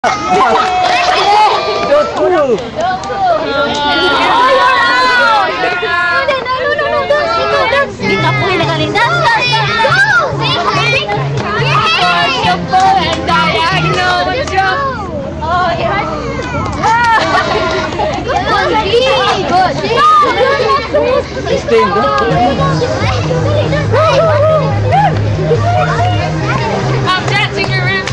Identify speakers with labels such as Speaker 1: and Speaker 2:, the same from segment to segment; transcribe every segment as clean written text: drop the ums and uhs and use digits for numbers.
Speaker 1: Don't move.
Speaker 2: I'm dancing around.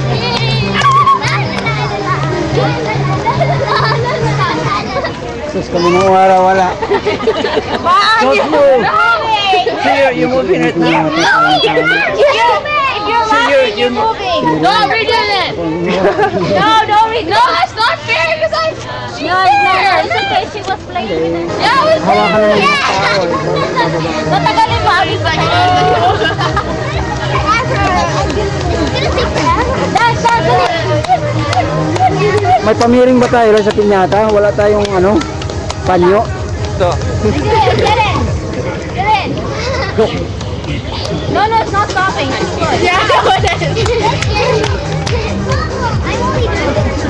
Speaker 1: Sus, kami nung wala. Don't move. See, you're moving right now.
Speaker 2: You're moving. No, redo it. No, it's not fair because I. No, it's okay. She was playing with it. Yeah, it was fair. Matagalin mo.
Speaker 1: May pamiring ba tayo sa pinyata? Wala tayong ano, panyo. So.
Speaker 2: Get it. No, it's not stopping. Yeah, it is. I'm only doing this.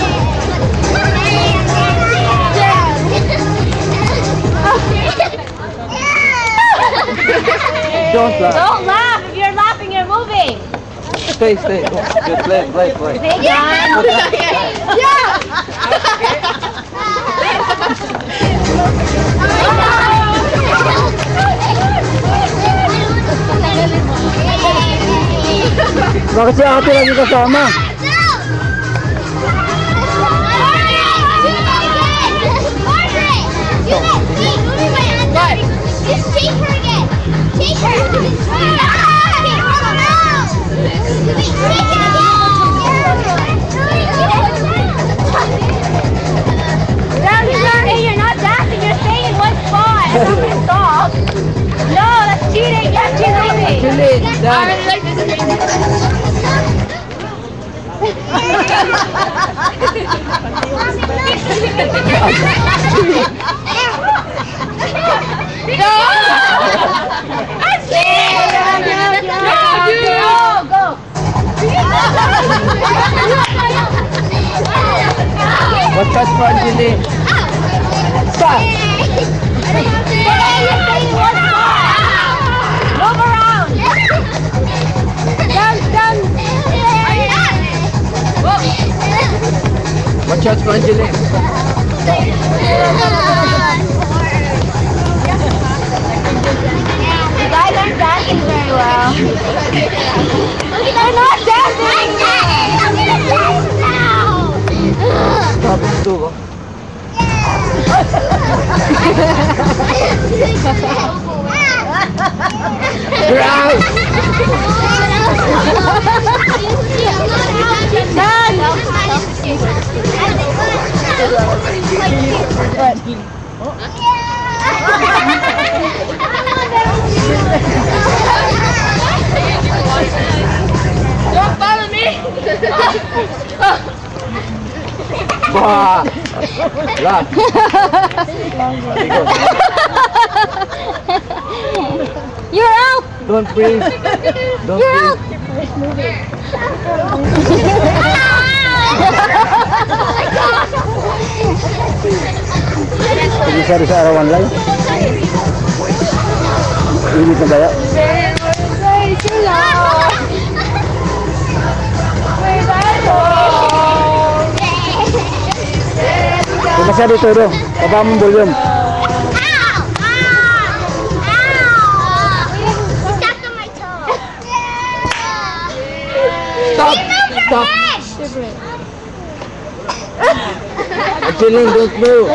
Speaker 1: Don't laugh.
Speaker 2: Don't laugh. If you're laughing, you're moving.
Speaker 1: Stay. Just play.
Speaker 2: Yeah.
Speaker 1: Bakit si ate lagi kasama?
Speaker 2: You're not dancing, you're staying in one spot. Stop. No, that's cheating. Yes, cheating.
Speaker 1: Actually,
Speaker 2: I really like this. No! I'm cheating! No, go!
Speaker 1: what's that for Angeline? Stop!
Speaker 2: Move around! Dance!
Speaker 1: Watch out for Angeline.
Speaker 2: You guys aren't dancing very well. They're not dancing! I'm gonna dance now!
Speaker 1: Stop it too. Ground!
Speaker 2: Don't follow me!
Speaker 1: Bah! Laugh.
Speaker 2: You're out!
Speaker 1: Don't breathe. Don't
Speaker 2: You're out!
Speaker 1: breathe. Bisa sa arawan lang. Init na kaya? Masa dito do. Baba mo volume. Stop. Angeline, don't move.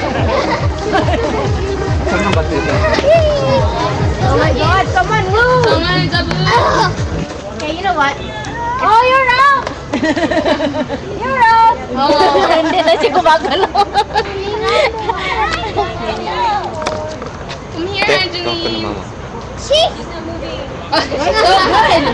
Speaker 1: Oh my God, come on, move!
Speaker 2: You're out! Oo, hindi na siya gumagalaw. Come here, Angeline. She's moving. Oh, she's so good.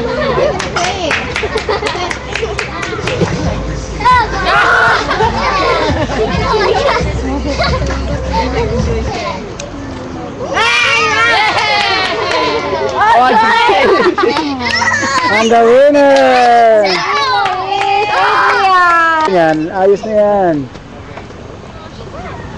Speaker 1: And the winner! Yan, ayos na yan.